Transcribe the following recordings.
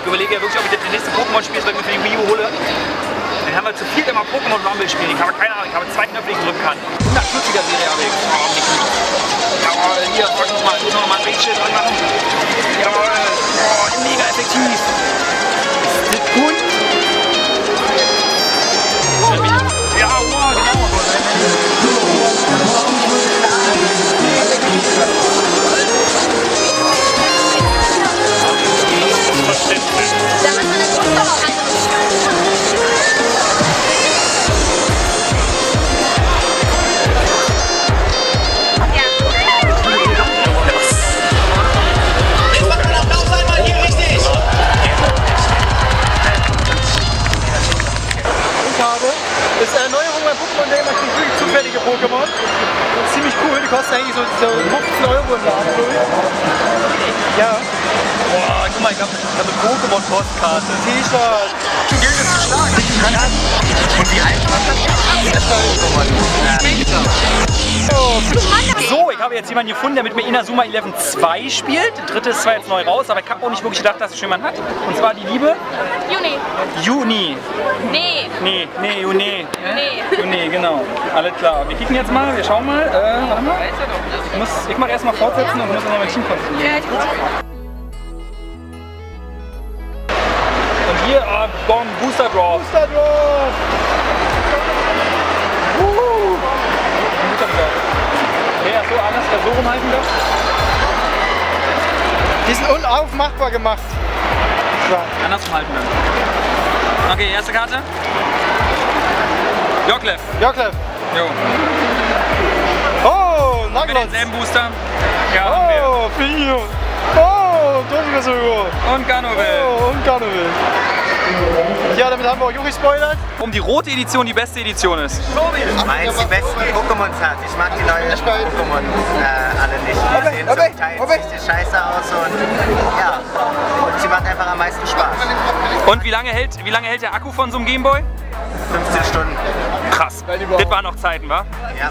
überlege ja wirklich, ob ich das nächste Pokémon-Spiel für die Wii U hole. Dann haben wir zu viel immer Pokémon Rumble spielen. Ich habe keine Ahnung, ich habe 2 Knöpfe, die ich drücken kann. 140er Serie habe ich. Jawohl, hier, drück nochmal ein Bildschirm dran machen. Jawohl, oh, mega effektiv. Ist das gut? Ja, wow, genau. Verständlich. Da hat man eine Grunddauer Das ist eine Erneuerung bei Pokémon Day, man kriegt wirklich zufällige Pokémon. Ziemlich cool, die kosten eigentlich so 15 Euro im Laden. Ja. Boah, guck mal, ich hab eine Pokémon-Postkarte. T-Shirt. Du Geld ist geschlagen. Und wie alt war das? So, ich habe jetzt jemanden gefunden, der mit mir Inazuma 11 2 spielt. Der dritte ist zwar jetzt neu raus, aber ich habe auch nicht wirklich gedacht, dass es schon jemand hat. Und zwar die liebe Juni. Juni. Nee. Juni, genau. Alles klar. Wir kicken jetzt mal, wir schauen mal. Warte mal. Ich mache erstmal fortsetzen und muss dann mein Team konzentrieren. Und hier, Bomb, Booster Draw. Booster Draw. Ja, so anders, so rumhalten das. Die sind unaufmachbar gemacht. Ja. Andersrum halten dann. Okay, erste Karte. Joklev. Joklev. Jo. Oh, Mit Naglotz. denselben Booster. Ja, haben wir. Oh, Finio. Oh, Domigasogo. Und Ganovel. Oh, und Ganovel. Ja, damit haben wir auch Juchi spoilert. Um die rote Edition die beste Edition ist. Weil es die besten Pokémons hat. Ich mag die neuen Pokémon alle nicht. Die sehen zum Teil richtig scheiße aus und ja, und sie macht einfach am meisten Spaß. Und wie lange hält der Akku von so einem Gameboy? 15 Stunden. Krass. Das waren noch Zeiten, wa? Ja.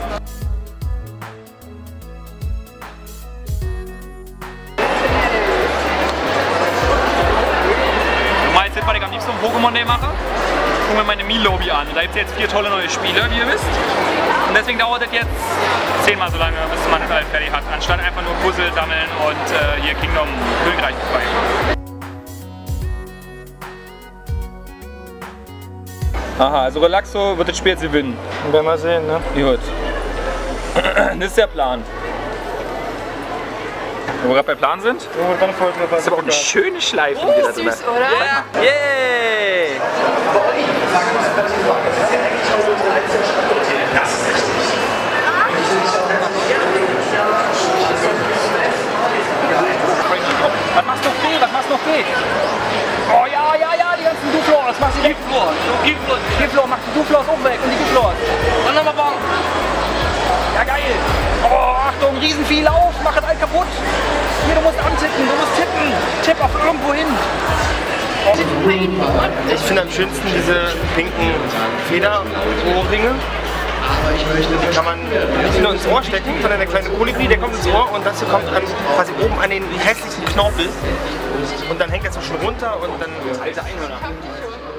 Jetzt was ich am liebsten vom Pokémon Day mache, gucken wir meine Mii-Lobby an. Da gibt es jetzt 4 tolle neue Spiele, wie ihr wisst. Und deswegen dauert es jetzt 10-mal so lange, bis man das alles fertig hat, anstatt einfach nur Puzzle sammeln und hier Kingdom Königreich befreien. Aha, also Relaxo wird das Spiel jetzt gewinnen. Werden wir sehen, ne? Gut. Das ist der Plan. Wo wir gerade bei Plan sind? Das ist aber auch eine schöne Schleife, die wir da drin haben. Süß, oder? Ja. Yay! Was machst du noch B? Was machst du noch B? Oh ja, die ganzen Duflors. Mach sie weg. Giflor, mach die Duflors auch weg und die Giflors. Und nochmal Bon. Ja, geil. Oh, Achtung, Riesenvieh, lauf, mach es all kaputt. Hier, du musst antippen, du musst tippen. Tipp auf irgendwo hin. Ich finde am schönsten diese pinken Federohrringe. Die kann man nicht nur ins Ohr stecken, sondern der kleine Kolibri, der kommt ins Ohr und das hier kommt dann quasi oben an den hässlichsten Knorpel. Und dann hängt er so schon runter und dann... Alte Einhörner.